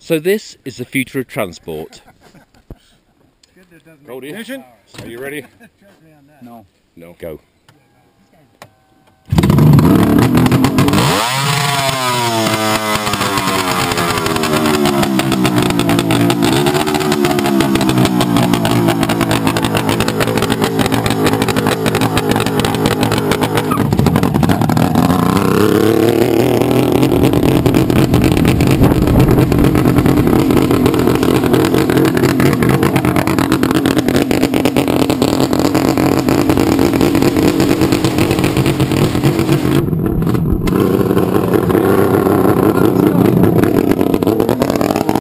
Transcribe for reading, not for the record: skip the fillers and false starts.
So this is the future of transport. Cody, are you ready? No. No. Go.